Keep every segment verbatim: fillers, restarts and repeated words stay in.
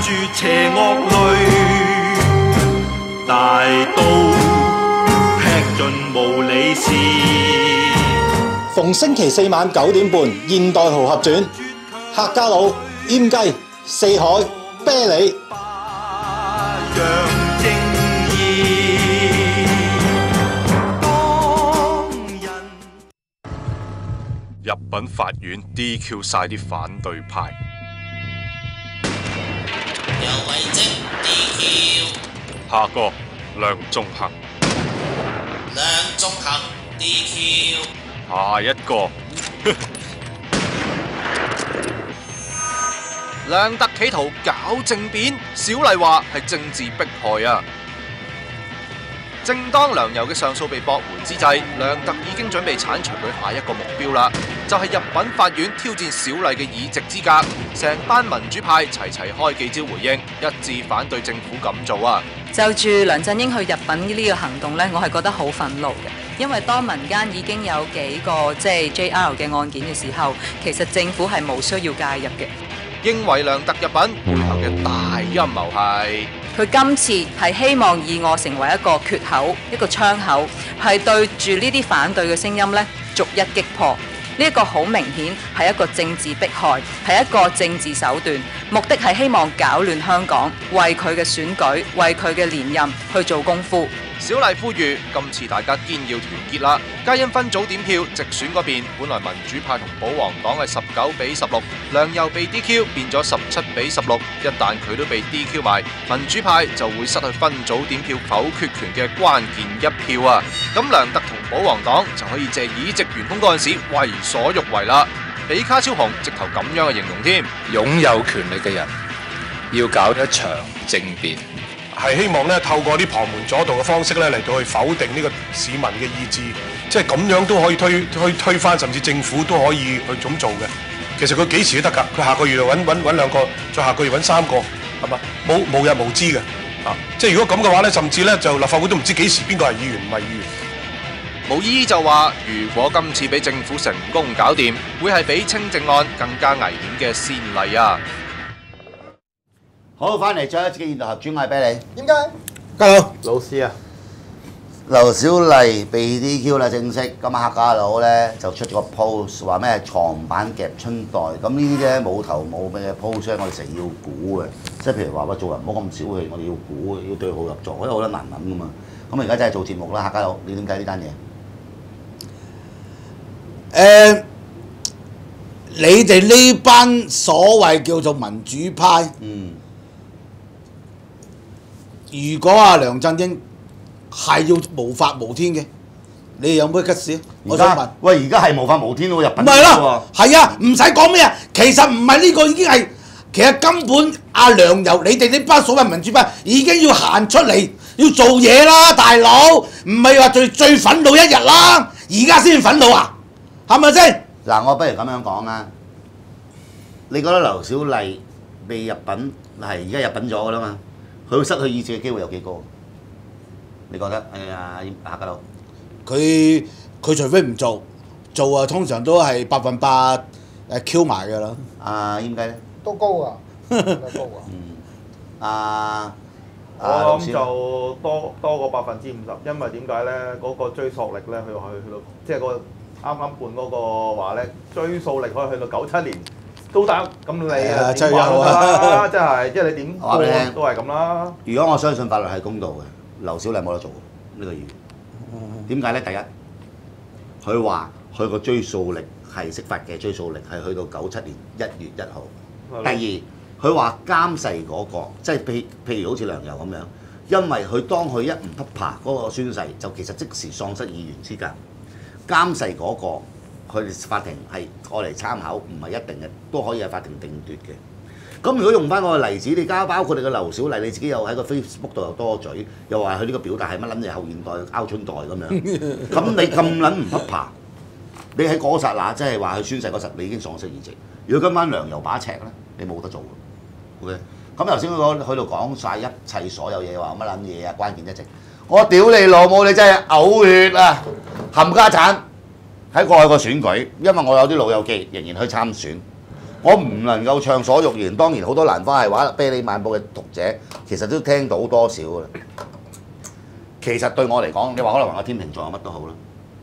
絕邪惡裏，大刀劈盡無理事。 逢星期四晚九點半，《現代豪俠傳》，客家佬、閹雞、四海、啤梨。 入稟法院 D Q 晒啲反對派， 有位職 D Q， 下個梁仲恒， 梁仲恒 D Q， 下一個梁特企圖搞政變，小麗話係政治迫害啊！正當梁游嘅上訴被駁回之際，梁特已經準備剷除佢下一個目標啦，就係、是、入稟法院挑戰小麗嘅議席資格。成班民主派齊齊開記招回應，一致反對政府咁做啊！ 就住梁振英去入稟呢個行動呢，我係覺得好憤怒嘅，因為當民間已經有幾個即係 J R 嘅案件嘅時候，其實政府係冇需要介入嘅。 認為梁特入稟背後嘅大陰謀係佢今次係希望以我成為一個缺口、一個窗口，係對住呢啲反對嘅聲音呢逐一擊破。呢一個好明顯係一個政治迫害，係一個政治手段，目的係希望搞亂香港，為佢嘅選舉、為佢嘅連任去做功夫。 小麗呼籲今次大家堅要團結啦！皆因分組點票，直選嗰邊本來民主派同保皇黨係十九比十六，梁游被 D Q 變咗十七比十六。一旦佢都被 D Q 埋，民主派就會失去分組點票否決權嘅關鍵一票啊！咁梁特同保皇黨就可以借議席懸空嗰陣時為所欲為啦。比卡超雄直頭咁樣嘅形容添， 擁有權力嘅人要搞一場政變。 係希望咧透過啲旁門左道嘅方式咧嚟到去否定呢個市民嘅意志，即係咁樣都可以推推推翻，甚至政府都可以去咁做嘅。其實佢幾時都得㗎，佢下個月就揾揾揾兩個，再下個月揾三個，係嘛？冇無日無之嘅啊！即係如果咁嘅話咧，甚至咧就立法會都唔知幾時邊個係議員唔係議員。 毛姨就話：如果今次俾政府成功搞掂，會係比清正案更加危險嘅先例啊！ 好，翻嚟再一次嘅現代合轉，我係俾你。 點解？ 家佬，老師啊， 劉小麗被 D Q 啦，正式。今晚客家佬咧就出咗個 post 話咩床板夾春袋，咁呢啲咧冇頭冇尾嘅 post 我哋成日要估嘅，即係譬如話喂做人唔好咁小氣，我哋要估，要對號入座，因為好多難諗噶嘛。咁而家真係做節目啦，客家佬，你點睇呢單嘢？ 誒、呃，你哋呢班所謂叫做民主派， 嗯。 如果阿梁振英係要無法無天嘅，你有咩吉事？我想問， 喂，而家係無法無天喎，入稟唔係啦，係啊，唔使講咩啊，其實唔係呢個已經係，其實根本阿梁游，你哋呢班所謂民主派已經要行出嚟要做嘢啦，大佬，唔係話最最憤怒一日啦，而家先憤怒啊，係咪先？ 嗱，我不如咁樣講啦，你覺得劉小麗未入稟係而家入稟咗噶啦嘛？佢會失去議席嘅機會有幾高？你覺得？哎呀，客家佬， 佢佢除非唔做，做啊通常都係百分百誒 Q 埋㗎啦。 阿閹雞咧？ 都高啊，都高啊。 嗯。阿我諗就多多過百分之五十，因為點解咧？嗰、那個追溯力咧，去去去到，即係個啱啱判嗰個話咧，追溯力可以去到九七年。都得，咁你啊點話都得啦，即係即係你點過都係咁啦。 如果我相信法律係公道嘅，劉小麗冇得做呢個議員。點解咧？第一，佢話佢個追訴力係釋法嘅追訴力係去到九七年一月一號。第二，佢話監誓嗰個，即係譬譬如好似梁游咁樣，因為佢當佢一唔匹爬嗰個宣誓，就其實即時喪失議員資格。監誓嗰個。佢哋法庭係攞嚟參考，唔係一定嘅，都可以喺法庭定奪嘅。咁如果用翻我個例子，你加包括你嘅劉小麗，你自己又喺個 Facebook 度又多嘴，又話佢呢個表達係乜撚嘢後現代拗春袋咁樣，咁你咁撚唔匹爬，你喺嗰剎那即係話佢宣誓嗰陣，你已經喪失議席。如果今晚梁游把尺咧，你冇得做嘅。OK，咁頭先嗰喺度講晒一切所有嘢，話乜撚嘢啊，關鍵一席，我屌你老母，你真係嘔血啊，冚家產！喺過去個選舉，因為我有啲老友記仍然去參選， 我唔能夠暢所欲言。當然好多蘭花係話啤梨漫步嘅讀者，其實都聽到多少㗎啦。其實對我嚟講，你話可能話我天秤座乜都好啦。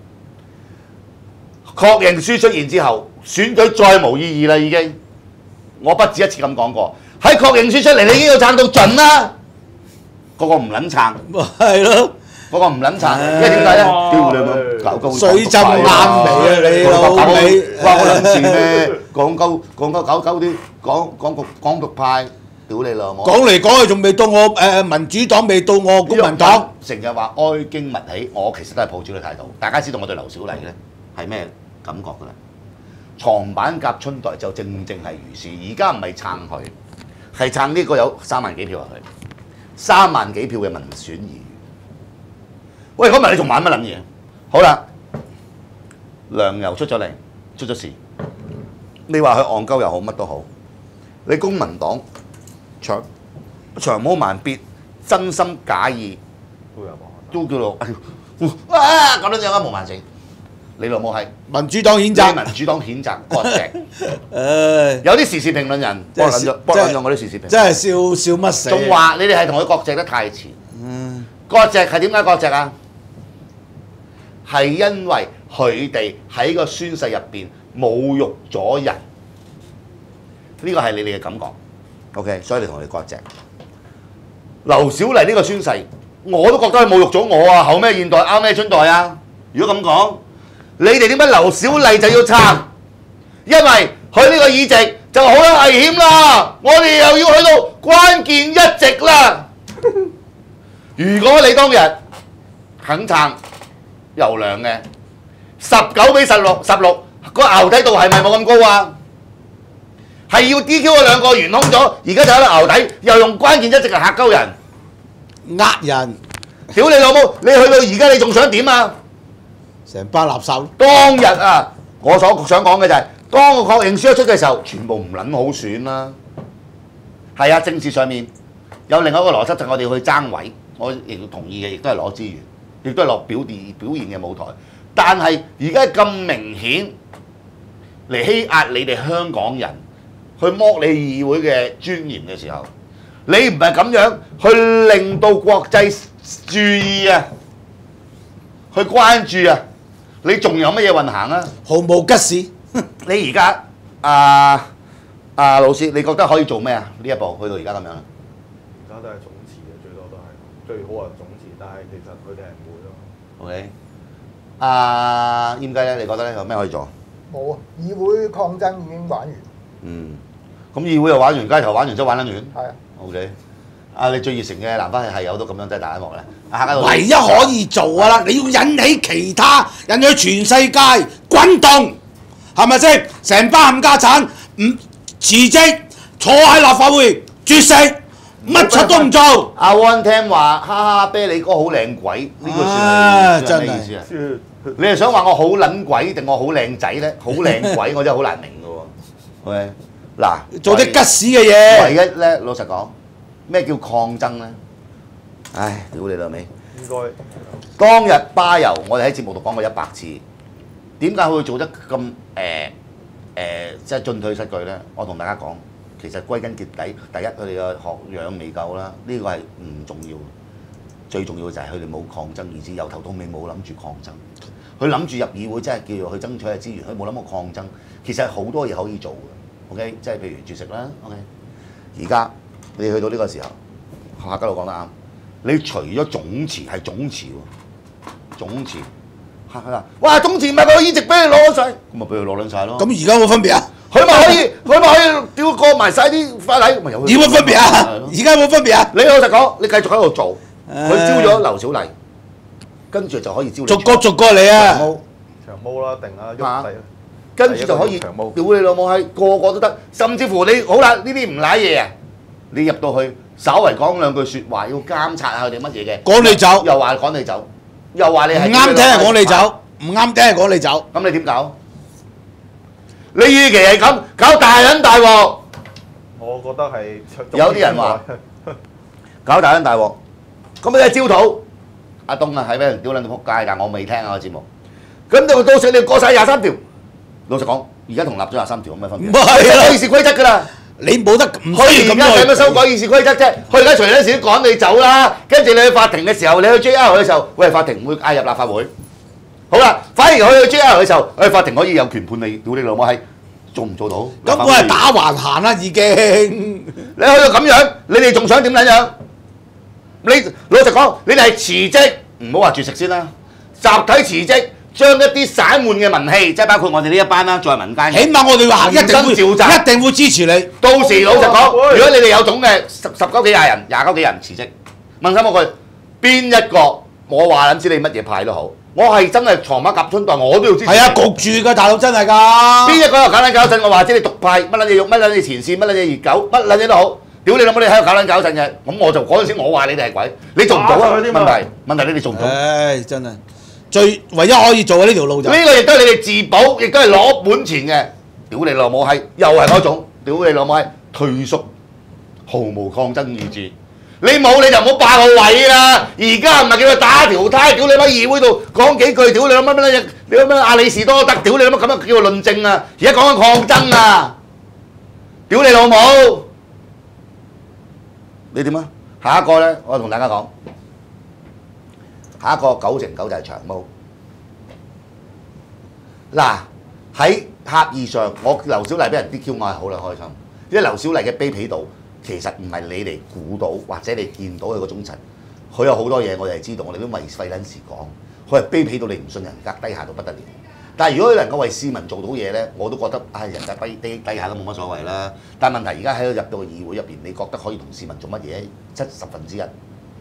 確認書出現之後，選舉再無意義啦已經。我不止一次咁講過，喺確認書出嚟，你已經要撐到盡啦。個個唔撚撐， 係咯。 嗰個唔撚撐，因為點解咧？屌你老搞鳩水浸眼眉啊！你老味， 關我撚事咩？講鳩講鳩搞鳩啲講講獨講獨派，屌你老母！ 講嚟講去仲未到我誒民主黨，未到我公民黨。 成日話哀矜勿喜，我其實都係抱住呢個態度。大家知道我對劉小麗咧係咩感覺㗎啦？床板夾春袋就正正係如是。而家唔係撐佢，係撐呢個有三萬幾票入去，三萬幾票嘅民選議員。喂，嗰日你仲玩乜撚嘢？好啦，梁游出咗嚟，出咗事。你話佢戇鳩又好，乜都好。你公民黨長長毛慢必，真心假意都叫做哇咁樣樣啊！無萬死，你老母係民主黨譴責， 民主黨譴責割席。誒，有啲時事評論人幫撚咗，幫撚咗我啲時事評論。 真係笑笑乜死？ 仲話你哋係同佢割席得太遲。嗯，割席係點解割席啊？係因為佢哋喺個宣誓入邊侮辱咗人，呢個係你哋嘅感覺。OK， 所以你同佢哋割席。劉小麗呢個宣誓，我都覺得係侮辱咗我啊！後咩現代，啱咩春代啊？如果咁講，你哋點解劉小麗就要撐？因為佢呢個議席就好危險啦！我哋又要去到關鍵一席啦。如果你當日肯撐游梁嘅十九比十六，十六個牛底度係咪冇咁高啊？係要 D Q 嗰兩個懸空咗，而家就喺度牛底，又用關鍵一席嚟嚇鳩人， 呃人， 屌你老母！你去到而家你仲想點啊？ 成班垃圾。 當日啊，我所想講嘅就係、是，當個確認書一出嘅時候，全部唔撚好選啦。係啊，政治上面有另外一個邏輯就係我哋去爭位，我亦同意嘅，亦都係攞資源。亦都係落表現表現嘅舞台，但係而家咁明顯嚟欺壓你哋香港人，去剝你議會嘅尊嚴嘅時候，你唔係咁樣去令到國際注意啊，去關注啊，你仲有乜嘢運行啊？ 毫無吉事。 你而家啊啊老師，你覺得可以做咩啊？呢一步去到而家咁樣， 而家都係總辭嘅，最多都係最好係總辭，但係其實佢哋係唔會咯。 OK， 阿閹雞咧，你覺得咧有咩可以做？ 冇啊！議會抗爭已經玩完。 嗯，咁議會又玩完，街頭玩完，即係玩得完。 係啊。 OK， 啊你最熱誠嘅南花係有到咁樣真係大一幕咧。 唯一可以做㗎啦，你要引起其他，引起全世界滾動，係咪先？成班冚家產唔辭職，坐喺立法會絕食。乜柒都唔做。 阿 One 聽話，哈哈啤梨哥好靚鬼，呢個算係算係咩意思啊？你係想話我好撚鬼定我好靚仔咧？好靚鬼我真係好難明嘅喎。OK， 嗱， 做啲吉屎嘅嘢。 唯一咧，老實講，咩叫抗爭咧？唉，屌你老味！ 應該當日巴油，我哋喺節目度講過一百次，點解佢會做得咁誒誒，即係進退失據咧？我同大家講。其實歸根結底，第一佢哋嘅學養未夠啦，呢、這個係唔重要。最重要嘅就係佢哋冇抗爭意志，由頭到尾冇諗住抗爭。佢諗住入議會，真係叫做去爭取嘅資源，佢冇諗過抗爭。其實好多嘢可以做嘅 ，OK， 即係譬如絕食啦 ，OK。而家你去到呢個時候，客家佬講得啱，你除咗總辭係總辭喎，總辭客家哇總辭唔係個議席俾你攞晒，咁咪俾佢攞撚晒咯。 咁而家有冇分別啊？ 佢咪可以，佢咪可以屌過埋晒啲法例，咪有佢。 有冇分別啊？而家有冇分別啊？ 你老實講，你繼續喺度做，佢招咗劉小麗，跟住就可以招你。 逐個逐個嚟啊！ 長毛，長毛啦，定啦，喐地。 跟住就可以屌你老母係個個都得，甚至乎你好啦，呢啲唔賴嘢啊，你入到去稍為講兩句説話，要監察下佢哋乜嘢嘅。 趕你走， 又話趕你走，又話你係唔啱聽係趕你走，唔啱聽係趕你走。 咁你點搞？你與其係咁搞大撚大鑊， 我覺得係有啲人話搞大撚大鑊，咁你係焦土。阿東啊，係俾人屌撚到撲街，但我未聽啊個節目。咁到到時你過晒廿三條，老實講， 而家同立咗廿三條有咩分別？ 唔係啊議事規則㗎啦。 你冇得唔佢而家使乜修改議事規則啫？佢而家隨陣時都趕你走啦，跟住你去法庭嘅時候，你去 J R 嘅時候，喂法庭唔會嗌入立法會。好啦，反而去去 J R 嘅時候，誒法庭可以有權判你，屌你老母閪，做唔做到？ 咁我係打橫行啦，已經。 你去到咁樣，你哋仲想點撚樣？你老實講，你哋係辭職，唔好話絕食先啦，集體辭職。將一啲散漫嘅民氣，即係包括我哋呢一班啦，在民間， 起碼我哋話一定會召集， 一定會支持你。 到時老實講，如果你哋有種嘅十十九幾廿人、廿九幾人辭職，問心我句，邊一個我話撚知你乜嘢派都好，我係真係床馬夾春袋，我都要支持。 係啊，焗住㗎，大佬真係㗎。 邊一個喺度搞撚搞震，我話知你獨派，乜撚嘢肉，乜撚嘢前線，乜撚嘢熱狗，乜撚嘢都好，屌你老母你喺度搞撚搞震嘅，咁我就嗰陣時我話你哋係鬼，你做唔到啊？問題問題你哋做唔到。 唉，真係。最唯一可以做嘅呢條路就呢個亦都係你哋自保，亦都係攞本錢嘅。屌你老母閪，又係嗰種，屌你老母閪，退縮，毫無抗爭意志。你冇你就唔好霸我位啦！而家唔係叫佢打條呔，屌你媽議會度講幾句，屌你乜乜乜嘢，你乜乜阿里士多德，屌你乜咁樣叫做論證啊！而家講緊抗爭啊！屌你老母！你點啊？下一個咧，我同大家講。下一個九成九就係長毛。嗱喺狹義上，我劉小麗俾人 D Q 我係好啦開心，因為劉小麗嘅卑鄙度其實唔係你哋估到或者你見到佢嗰種層，佢有好多嘢我哋係知道，我哋都為費撚時講，佢係卑鄙到你唔信人格，低下到不得了。但係如果佢能夠為市民做到嘢咧，我都覺得唉、哎、人格低低低下都冇乜所謂啦。但係問題而家喺度入到議會入邊，你覺得可以同市民做乜嘢？七十分之一啊！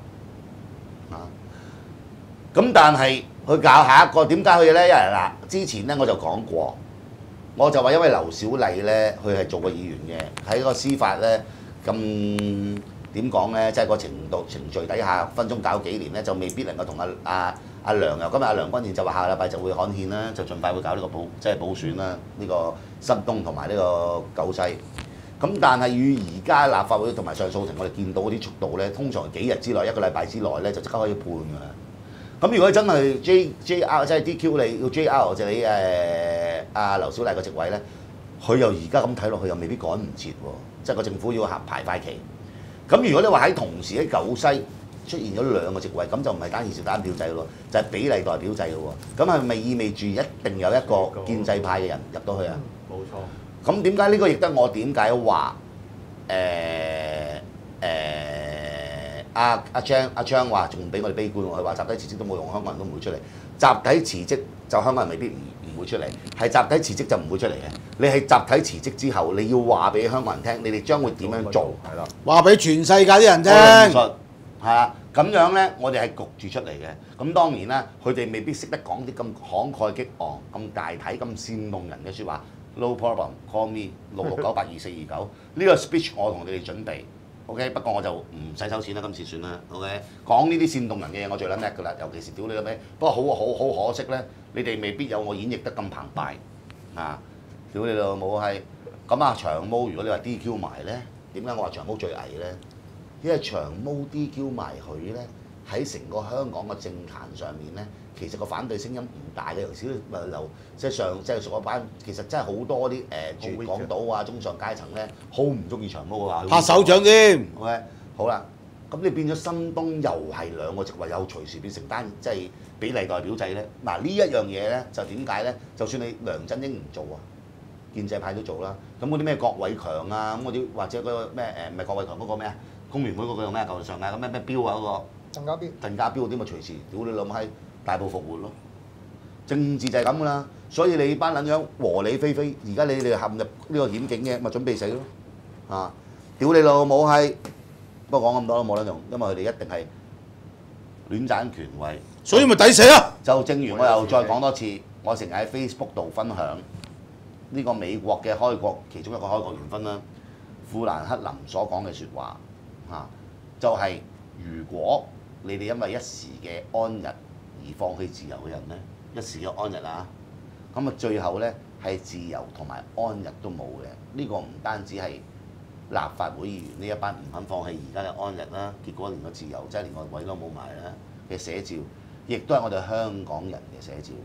咁但係佢搞下一個點解佢咧？因為嗱，之前咧我就講過，我就話因為劉小麗咧，佢係做過議員嘅，喺個司法咧咁點講咧，即係個程度程序底下分鐘搞幾年咧，就未必能夠同阿阿阿梁又今日阿梁君彥就話下個禮拜就會刊憲啦，就盡快會搞呢個補即係補選啦，呢、呢個新東同埋呢個九西。咁但係與而家立法會同埋上訴庭，我哋見到嗰啲速度咧，通常幾日之內一個禮拜之內咧就即刻可以判㗎啦。咁如果真係 J J R 即係 D Q 你要 J R 就你誒阿劉小麗個席位咧，佢又而家咁睇落去又未必趕唔切喎，即係個政府要合排快期。咁如果你話喺同時喺九西出現咗兩個席位，咁就唔係單議席單票制咯，就係、是、比例代表制咯喎。咁係咪意味住一定有一個建制派嘅人入到去啊？ 冇錯。 咁點解呢個亦得我點解話誒誒？阿阿張阿張話仲比我哋悲觀喎，佢話集體辭職都冇用，香港人都唔會出嚟。集體辭職就香港人未必唔唔會出嚟，係集體辭職就唔會出嚟嘅。你係集體辭職之後，你要話俾香港人聽，你哋將會點樣做？係啦， 話俾全世界啲人聽。 係啊，咁樣咧，我哋係焗住出嚟嘅。咁當然啦，佢哋未必識得講啲咁慷慨激昂、咁大體、咁煽動人嘅説話。No problem, call me 六六九八二四二九。呢個 speech 我同你哋準備。OK， 不過我就唔使收錢啦，今次算啦。OK， 講呢啲煽動人嘅嘢，我最撚叻㗎啦，尤其是屌你老味。不過好好好可惜咧，你哋未必有我演繹得咁澎湃啊！屌你老母係咁啊！長毛如果你話 D Q 埋咧，點解我話長毛最危咧？因為長毛 D Q 埋佢咧，喺成個香港嘅政壇上面咧，其實個反對聲音唔大嘅，尤其是誒留即係上即係屬嗰班，其實真係好多啲誒住港島啊、中上階層咧，好唔中意長毛嘅話， 拍手掌添。 OK， 好啦，咁你變咗新東又係兩個席位，又隨時變成單即係比例代表制咧。嗱呢一樣嘢咧，就點解咧？就算你梁振英唔做啊，建制派都做啦。咁嗰啲咩郭偉強啊，咁嗰啲或者嗰個咩誒唔係郭偉強嗰個咩啊？工聯會嗰個叫咩？舊上屆咁咩咩標啊嗰個。 鄧家彪， 鄧家彪嗰啲咪隨時屌你老母閪大埔復活咯，政治就係咁噶啦，所以你班撚樣和理非非，而家你哋陷入呢個險境嘅，咪準備死咯，啊！屌你老母閪，不過講咁多都冇得用，因為佢哋一定係亂賺權位， 所以咪抵死啊！ 就正如我又再講多次，我成日喺 Facebook 度分享呢個美國嘅開國其中一個開國元勳啦，富蘭克林所講嘅説話，嚇就係、是、如果你哋因為一時嘅安逸而放棄自由嘅人咧，一時嘅安逸啊，咁啊最後咧係自由同埋安逸都冇嘅。呢、這個唔單止係立法會議員呢一班唔肯放棄而家嘅安逸啦，結果連個自由即係連個位都冇埋啦嘅寫照，亦都係我哋香港人嘅寫照。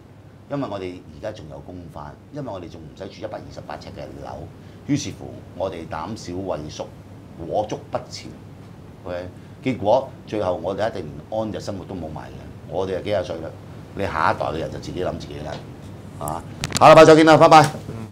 因為我哋而家仲有工返，因為我哋仲唔使住一百二十八尺嘅樓，於是乎我哋膽小畏縮，裹足不前。OK， 結果最後我哋一定連安逸生活都冇埋嘅。我哋係幾廿歲啦，你下一代嘅人就自己諗自己啦，啊！下禮拜再見啦，拜拜。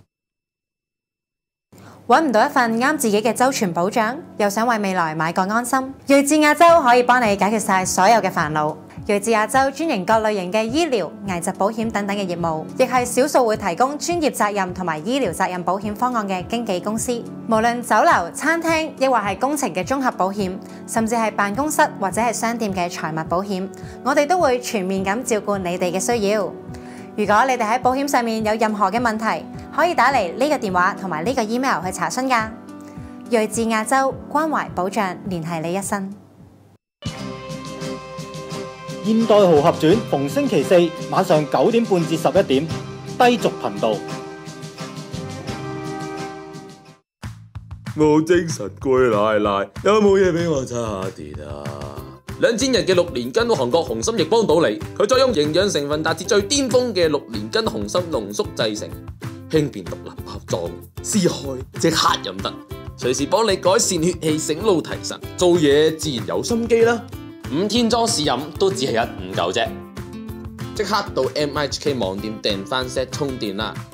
揾唔到一份啱自己嘅周全保障，又想為未來買個安心，睿智亞洲可以幫你解決晒所有嘅煩惱。睿智亞洲專營各類型嘅醫療、危疾保險等等嘅業務，亦係少數會提供專業責任同埋醫療責任保險方案嘅經紀公司。無論酒樓、餐廳，抑或係工程嘅綜合保險，甚至係辦公室或者係商店嘅財物保險，我哋都會全面咁照顧你哋嘅需要。如果你哋喺保險上面有任何嘅問題，可以打嚟呢個電話同埋呢個 email 去查詢㗎。睿智亞洲，關懷保障，聯繫你一生。 現代豪俠傳逢星期四晚上九點半至十一點，低俗頻道。 我精神攰奶奶，有冇嘢俾我差下電啊？兩千日嘅六年根韓國紅心液幫到你，佢再用營養成分達至最巔峰嘅六年根紅心濃縮製成，輕便獨立包裝，撕開即刻飲得，隨時幫你改善血氣、醒腦提神，做嘢自然有心機啦。五天裝試飲都只係一五九啫，即刻到 M H K 網店訂翻 set 充電啦！